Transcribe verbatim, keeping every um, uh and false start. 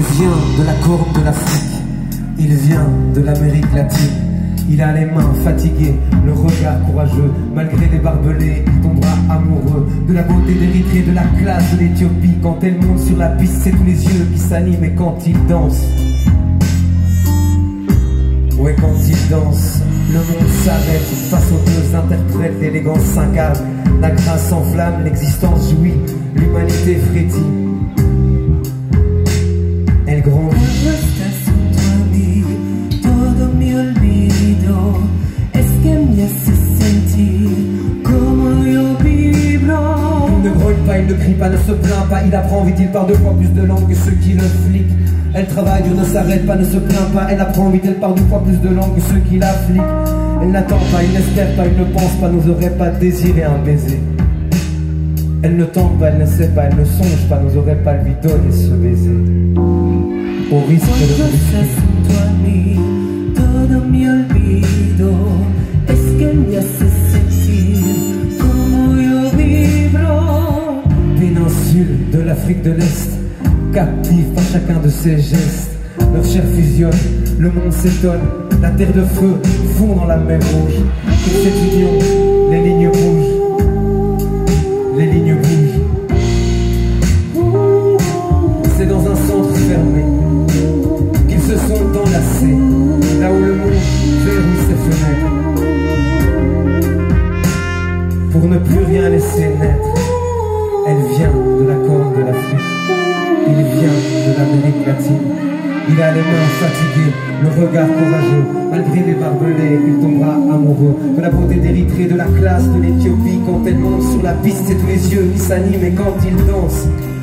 vient de la corne de l'Afrique, il vient de l'Amérique latine. Il a les mains fatiguées, le regard courageux. Malgré les barbelés, il tombera amoureux de la beauté d'Érythrée, de la classe de l'Éthiopie. Quand elle monte sur la piste, c'est tous les yeux qui s'animent. Et quand il danse, ouais, quand il danse, le monde s'arrête face aux deux interprètes. L'élégance s'incarne, la grâce s'enflamme, l'existence jouit, l'humanité frétille. Elle grandit. Il ne grogne pas, il ne crie pas, ne se plaint pas. Il apprend vite, il parle deux fois plus de langues que ceux qui le fliquent. Elle travaille dur, ne s'arrête pas, ne se plaint pas. Elle apprend vite, elle parle deux fois plus de langues que ceux qui la fliquent. Elle n'attend pas, il n'espère pas, il ne pense pas, n'oserait pas désirer un baiser. Elle ne tente pas, elle ne sait pas, elle ne songe pas, n'oserait pas lui donner ce baiser. Au risque de brusquer. Todo me olvido, es que me hace sentir como yo vibro. Péninsule de l'Afrique de l'Est, captive par chacun de ses gestes. Leur chair fusionne, le monde s'étonne, la terre de feu fond dans la mer rouge. Et cette union, les lignes bougent, les lignes bougent. C'est dans un centre fermé qu'ils se sont enlacés, là où le monde verrouille ses fenêtres. Pour ne plus rien laisser naître, elle vient de la corne de l'Afrique, il vient de l'Amérique latine. Il a les mains fatiguées, le regard courageux. Malgré les barbelés, il tombera amoureux de la beauté d'Érythrée, de la classe de l'Éthiopie. Quand elle monte sur la piste, c'est tous les yeux qui s'animent. Et quand il danse,